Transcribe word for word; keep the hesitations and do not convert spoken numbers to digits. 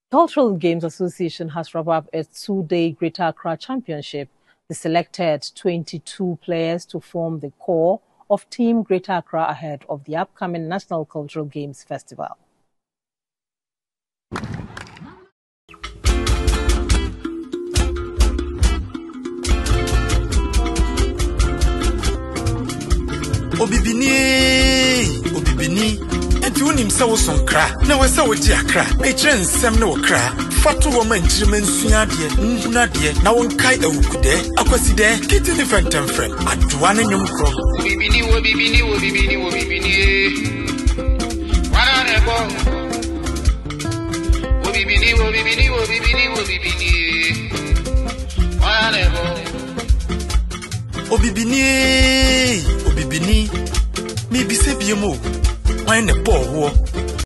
Cultural Games Association has wrapped up a two-day Greater Accra Championship. They selected twenty-two players to form the core of Team Greater Accra ahead of the upcoming National Cultural Games Festival. Obibini, Obibini, and you him so some cra. Now, I saw a dear cra. A chance, some no cra. Fatu woman, German Sunadia, Nadia, now on Kai Okude, Aquaside, Kitty the Phantom friend, at one in your crown. Obibini, Obibini, Obibini, Obibini. One on a ball. Obibini, Obibini, Obibini, Obibini. One on a ball. Obibini, Obibini, maybe say be a move. Why in the poor war?